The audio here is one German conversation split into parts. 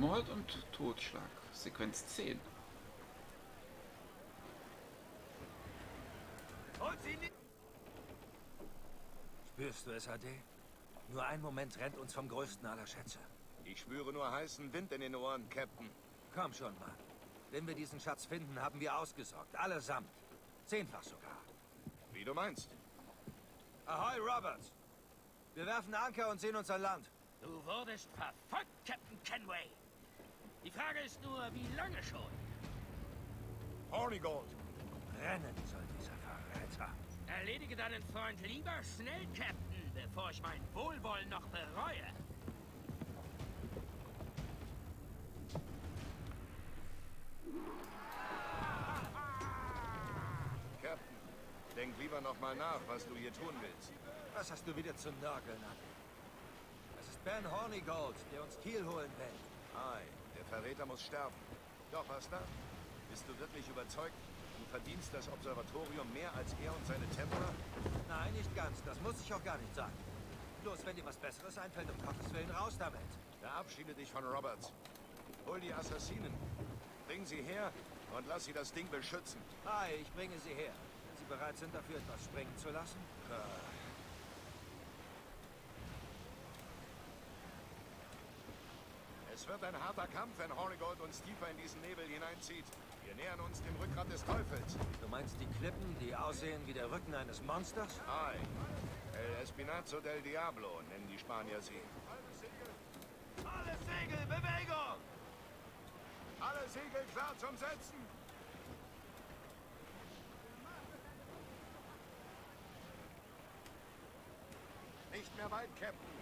Mord und Totschlag. Sequenz 10. Spürst du es, AD? Nur ein Moment rennt uns vom größten aller Schätze. Ich spüre nur heißen Wind in den Ohren, Captain. Komm schon, Mann. Wenn wir diesen Schatz finden, haben wir ausgesorgt. Allesamt. 10-fach sogar. Wie du meinst. Ahoi, Roberts. Wir werfen Anker und sehen uns an Land. Du wurdest verfolgt, Captain Kenway. Die Frage ist nur, wie lange schon? Hornigold. Brennen soll dieser Verräter. Erledige deinen Freund lieber schnell, Captain, bevor ich mein Wohlwollen noch bereue. Captain, denk lieber noch mal nach, was du hier tun willst. Was hast du wieder zu nörgeln, AD? Es ist Ben Hornigold, der uns Kiel holen will. Ei, der Verräter muss sterben. Doch, was dann? Bist du wirklich überzeugt? Du verdienst das Observatorium mehr als er und seine Templer? Nein, nicht ganz. Das muss ich auch gar nicht sagen. Bloß, wenn dir was Besseres einfällt, um Gottes Willen raus damit. Verabschiede dich von Roberts. Hol die Assassinen. Bring sie her und lass sie das Ding beschützen. Hi, ich bringe sie her. Wenn sie bereit sind, dafür etwas springen zu lassen? Es wird ein harter Kampf, wenn Hornigold uns tiefer in diesen Nebel hineinzieht. Wir nähern uns dem Rückgrat des Teufels. Du meinst die Klippen, die aussehen wie der Rücken eines Monsters? Ei, El Espinazo del Diablo nennen die Spanier sie. Alle Segel, Bewegung! Alle Segel klar zum Setzen! Nicht mehr weit, Captain.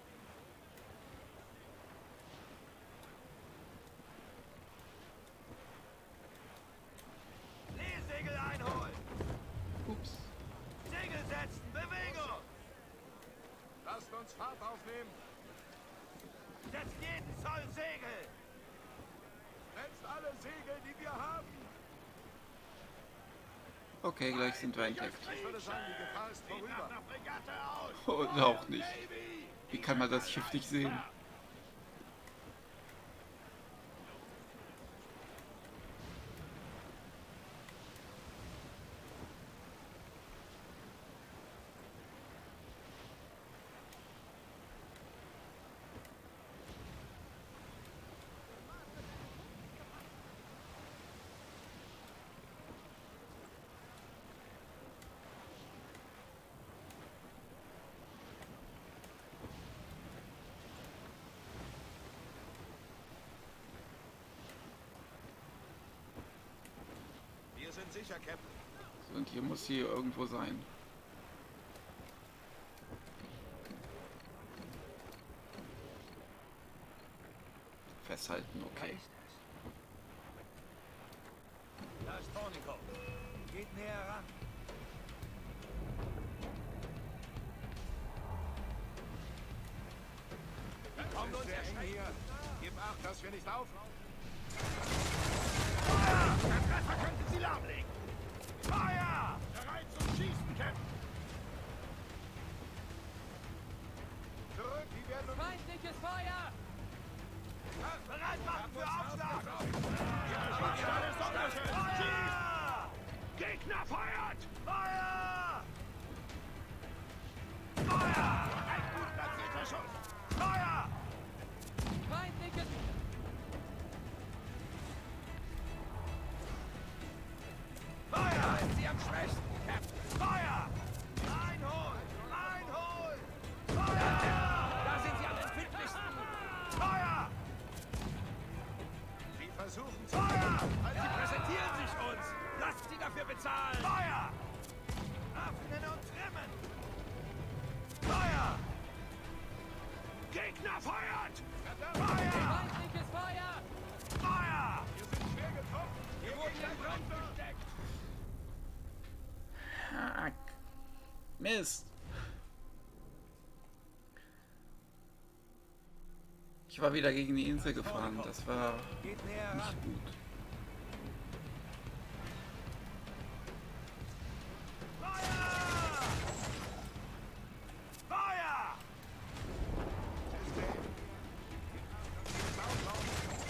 Segel einholen! Ups. Segel setzen! Bewegung! Lasst uns Fahrt aufnehmen. Setzt jeden Zoll Segel! Setzt alle Segel, die wir haben. Okay, gleich sind wir entdeckt. Ich würde sagen, die Gefahr ist vorüber. Oder auch nicht. Wie kann man das Schiff nicht sehen? Wir sind sicher, Captain. So, und hier muss sie irgendwo sein. Festhalten, okay. Da ist Hornigold. Geht näher ran. Kommt uns sehr eng hier. Gib Acht, dass wir nicht auf. Feuer! Der Treffer könnte sie lahmlegen. Feuer! Bereit zum Schießen, Captain. Zurück, die werden uns... Feindliches Feuer! Bereit machen für Aufschlag! Feuer! Gegner feuert! Feuer! Feuer! Ein gut platzierter Schuss! Feuer! Feindliches... Feuer! Ist sie am schwächsten, Captain? Feuer! Einholen! Einholen! Feuer! Da sind sie am empfindlichsten! Feuer! Sie versuchen zu... Feuer! Sie präsentieren sich uns! Lasst sie dafür bezahlen! Feuer! Öffnen und trimmen! Feuer! Gegner feuert! Feuer! Feindliches Feuer! Feuer! Wir sind schwer getroffen. Wir wurden in Brand gesteckt! Hack. Mist. Ich war wieder gegen die Insel gefahren. Das war Geht näher ran! nicht gut. Feuer! Feuer!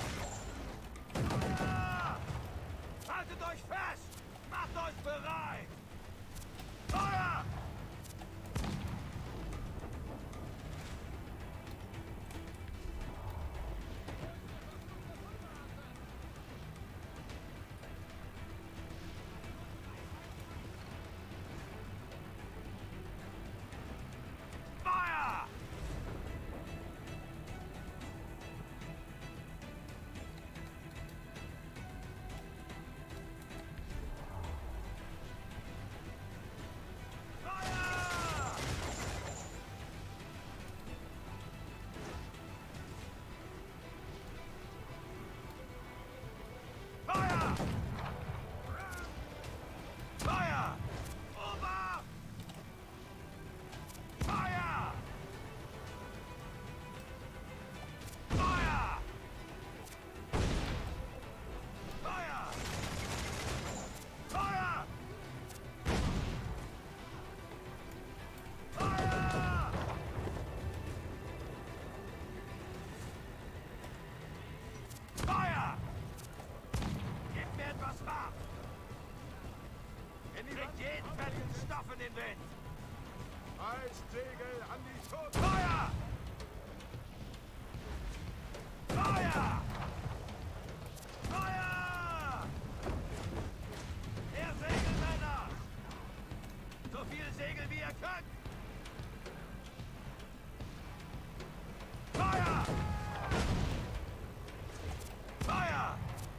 Scheißsegel an die Toten! Feuer! Feuer! Feuer! Mehr Segel, Männer! So viel Segel wie ihr könnt! Feuer! Feuer!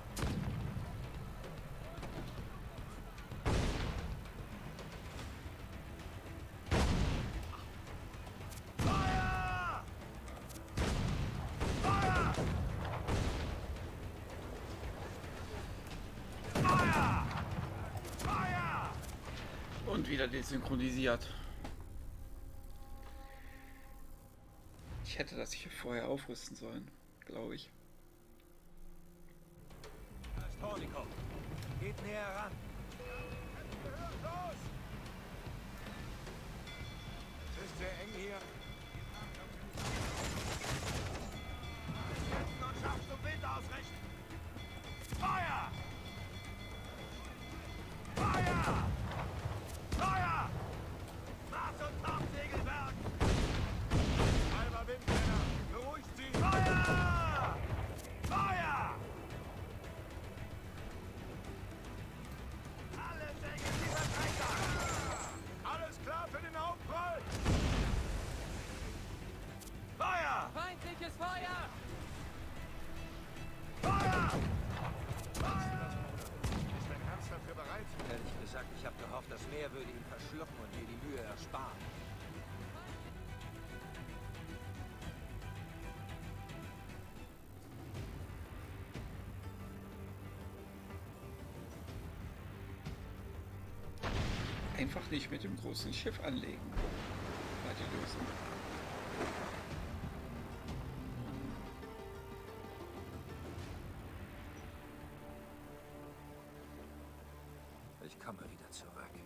Feuer! Feuer! Feuer! Feuer! Und wieder desynchronisiert. Ich hätte das hier vorher aufrüsten sollen, glaube ich. Da ist Hornikow. Geht näher ran. Los! Es ist sehr eng hier. Jetzt und Schaft zum Wind ausrichten. Feuer! Feuer! Feuer! Mars- und Hauptsegelwerk! Halber Wind, Männer. Beruhigt sie. Feuer! Feuer! Alle Segel dieser Träger! Alles klar für den Aufprall. Feuer! Feindliches Feuer! Feuer! Ist dein Herz dafür bereit? Ehrlich gesagt, ich habe gehofft, das Meer würde ihn verschlucken und mir die Mühe ersparen. Einfach nicht mit dem großen Schiff anlegen. War die Lösung. Ich komme wieder zurück.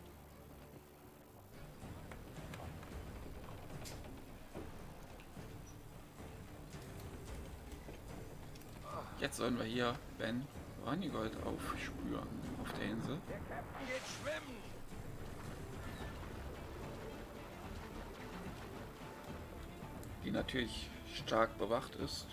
Jetzt sollen wir hier Ben Ranigold aufspüren auf der Insel. Der Captain geht schwimmen! Die natürlich stark bewacht ist.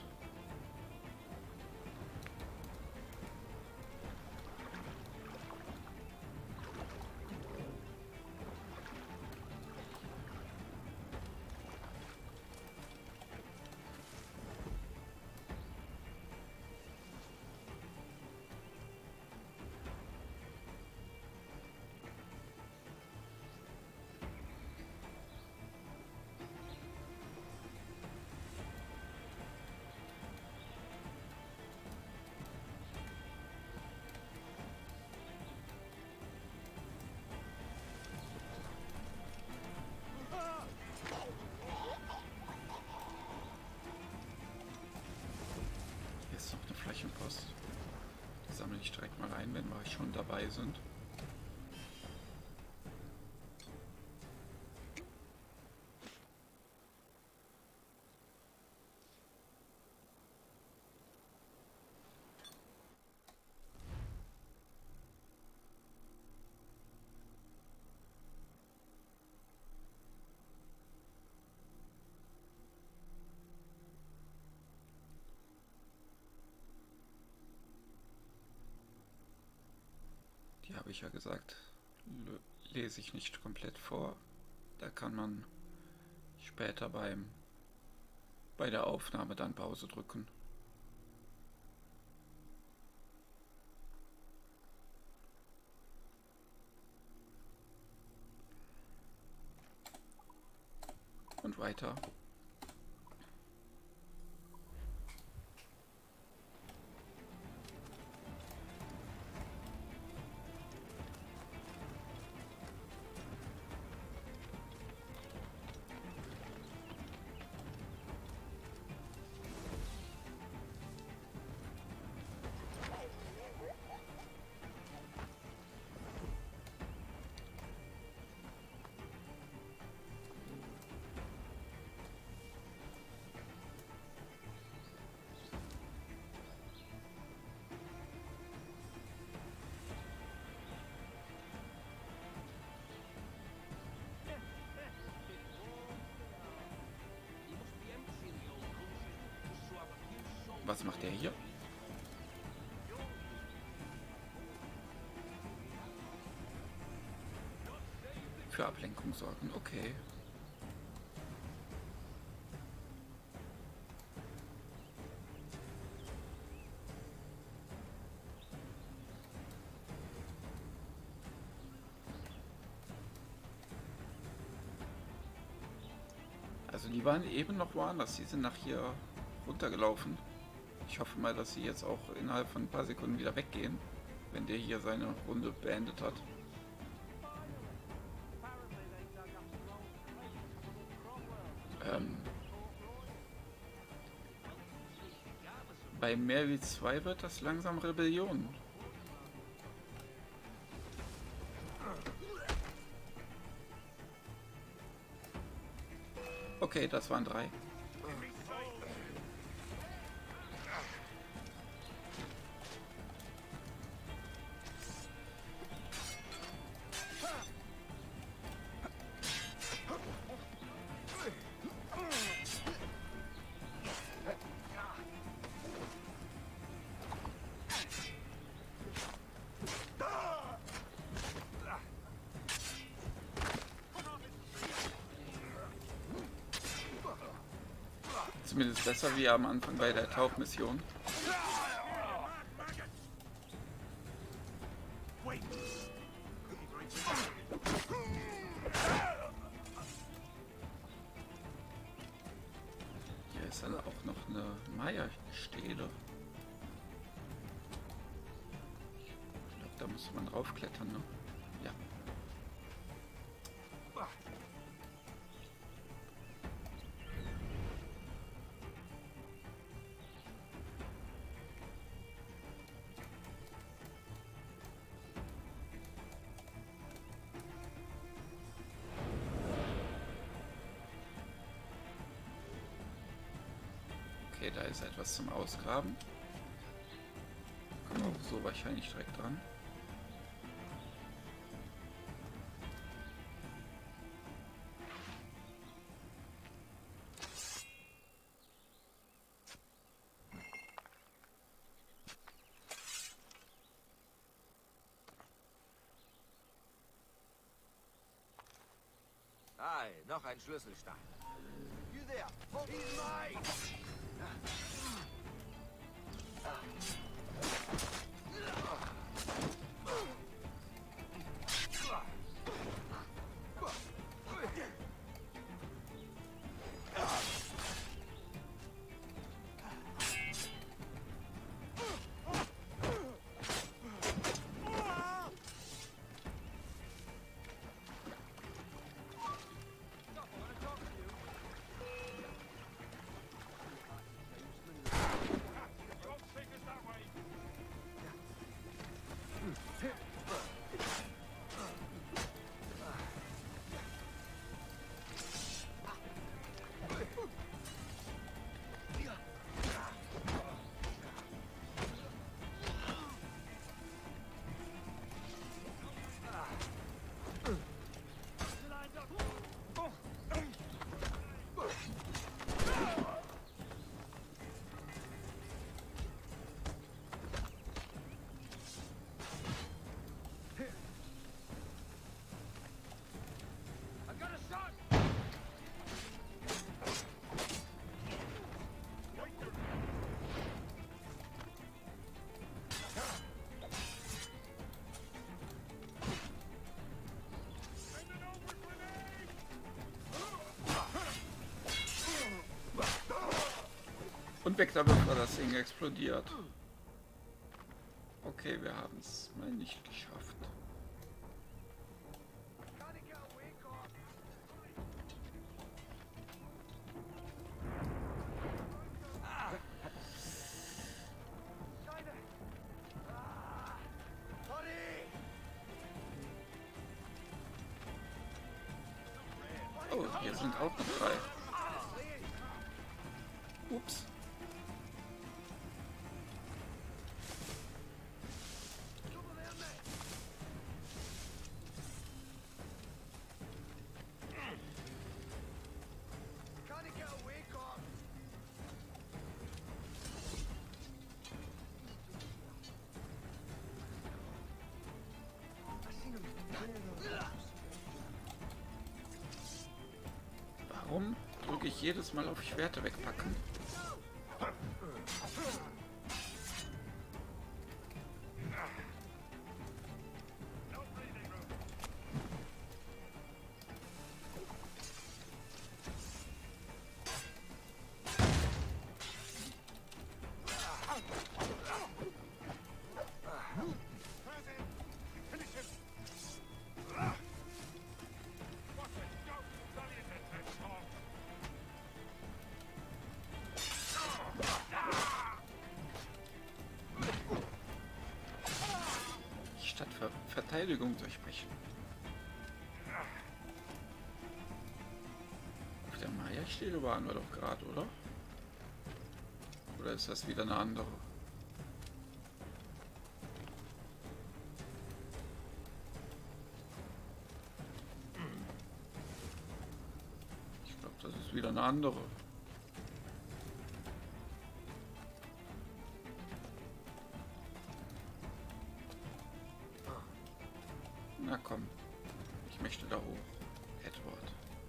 Hier ist noch eine Flächenpost. Die sammle ich direkt mal ein, wenn wir schon dabei sind. Die habe ich ja gesagt, lese ich nicht komplett vor. Da kann man später bei der Aufnahme dann Pause drücken. Und weiter. was macht der hier? Für Ablenkung sorgen, okay. Also die waren eben noch woanders, die sind nach hier runtergelaufen. Ich hoffe mal, dass sie jetzt auch innerhalb von ein paar Sekunden wieder weggehen, wenn der hier seine Runde beendet hat. Bei mehr wie 2 wird das langsam Rebellion. Okay, das waren 3. Zumindest besser wie am Anfang bei der Tauchmission. Hier ist dann auch noch eine Maya-Stele. Ich glaube, da muss man raufklettern, ne? Ja. Okay, da ist etwas zum Ausgraben. Kommt auch so wahrscheinlich direkt dran. Ei, noch ein Schlüsselstein. You there. He's mine. Und weg damit war das Ding explodiert. Okay, wir haben es mal nicht geschafft. Oh, hier sind auch noch 3. Ups. Warum drücke ich jedes Mal auf Schwerte wegpacken? Statt Verteidigung durchbrechen. Auf der Maya-Stele waren wir doch gerade, oder? Oder ist das wieder eine andere? Ich glaube, das ist wieder eine andere. Na komm, ich möchte da hoch, Edward.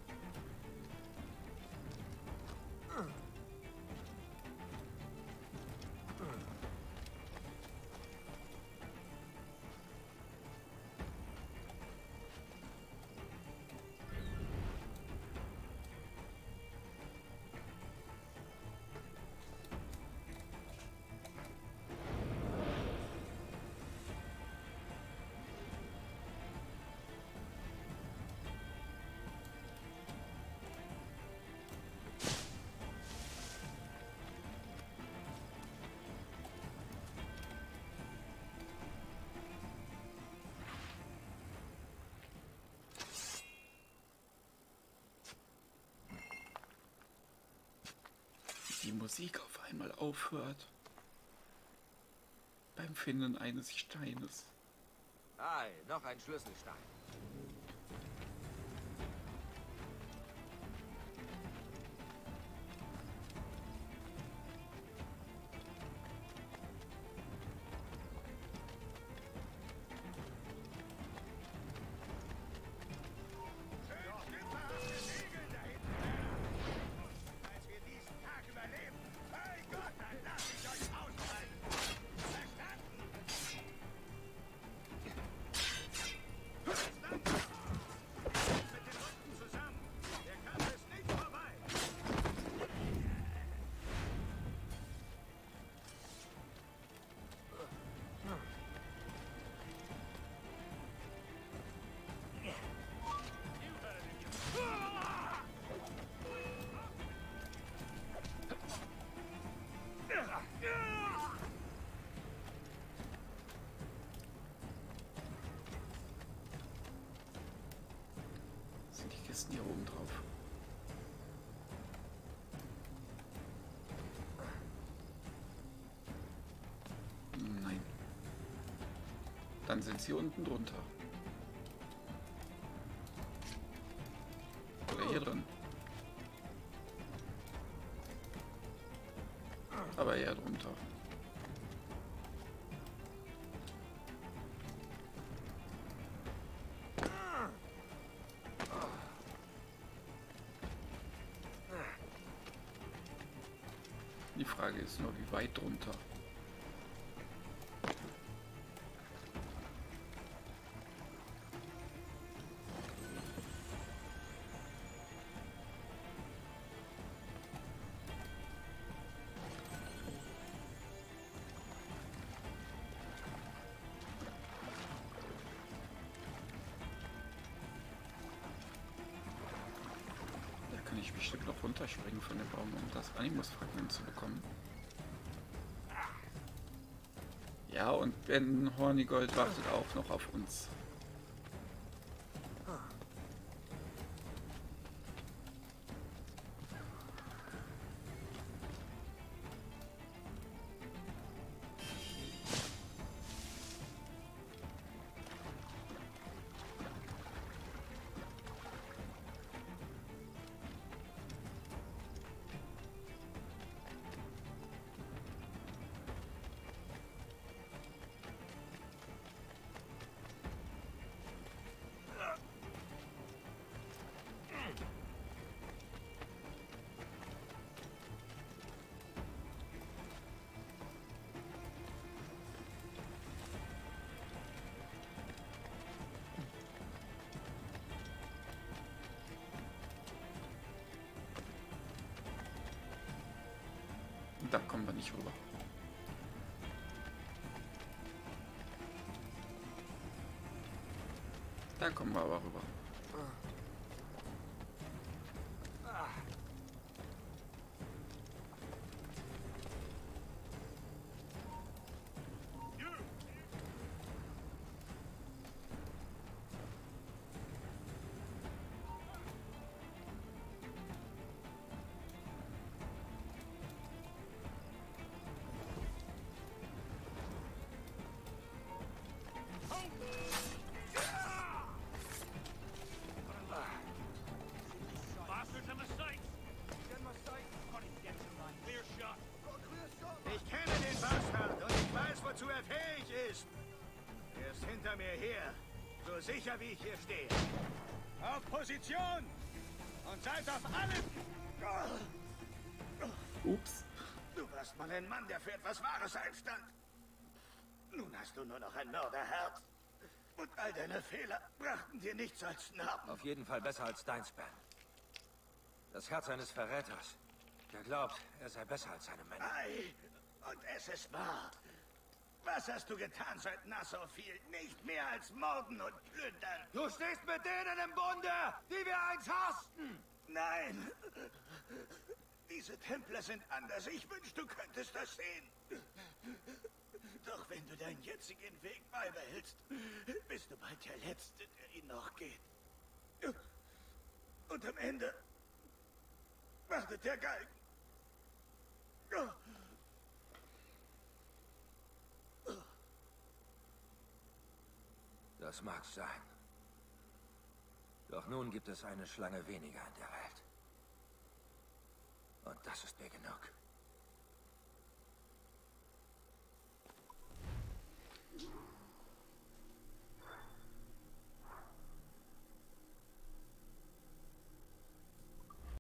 Die Musik auf einmal aufhört beim Finden eines Steines. Ei, noch ein Schlüsselstein. Sind die Kisten hier oben drauf? Nein. Dann sind sie unten drunter. Oder hier drin. Aber eher drunter. Die Frage ist nur, wie weit drunter. Da kann ich bestimmt noch runterspringen von dem Baum, um das Animus-Fragment zu bekommen. Ja, und Ben Hornigold wartet auch noch auf uns. Da kommen wir nicht rüber. Da kommen wir aber rüber. Ich kenne den Bastard und ich weiß, wozu er fähig ist. Er ist hinter mir her, so sicher wie ich hier stehe. Auf Position! Und seid auf allen! Ups. Du warst mal ein Mann, der für etwas Wahres einstand. Nun hast du nur noch ein Mörderherz. Und all deine Fehler brachten dir nichts als Narben. Auf jeden Fall besser als deins, Ben. Das Herz eines Verräters. Der glaubt, er sei besser als seine Männer. Ei, und es ist wahr. Was hast du getan, seit Nassau fiel? Nicht mehr als morden und plündern. Du stehst mit denen im Bunde, die wir einst hassten! Nein! Diese Templer sind anders. Ich wünschte, du könntest das sehen. Doch wenn du deinen jetzigen Weg beibehältst, bist du bald der Letzte, der ihn noch geht. Und am Ende wartet der Galgen. Das mag sein. Doch nun gibt es eine Schlange weniger in der Welt. Und das ist mir genug.